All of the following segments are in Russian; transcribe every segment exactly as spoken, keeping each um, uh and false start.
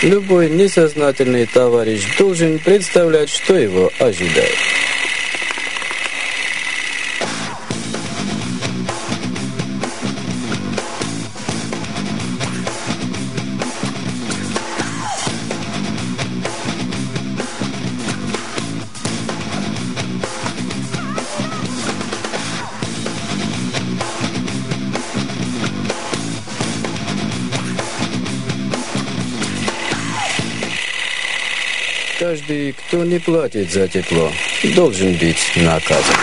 Любой несознательный товарищ должен представлять, что его ожидает. Каждый, кто не платит за тепло, должен быть наказан.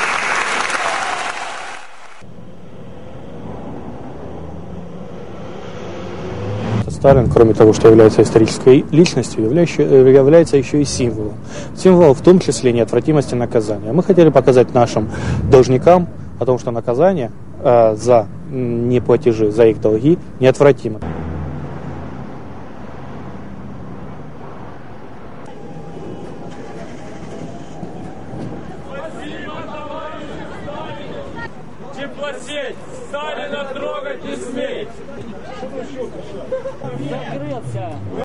Сталин, кроме того, что является исторической личностью, является еще и символом. Символ в том числе неотвратимости наказания. Мы хотели показать нашим должникам о том, что наказание э, за неплатежи, за их долги неотвратимо. Теплосеть! Сталина трогать не смей! Закрылся!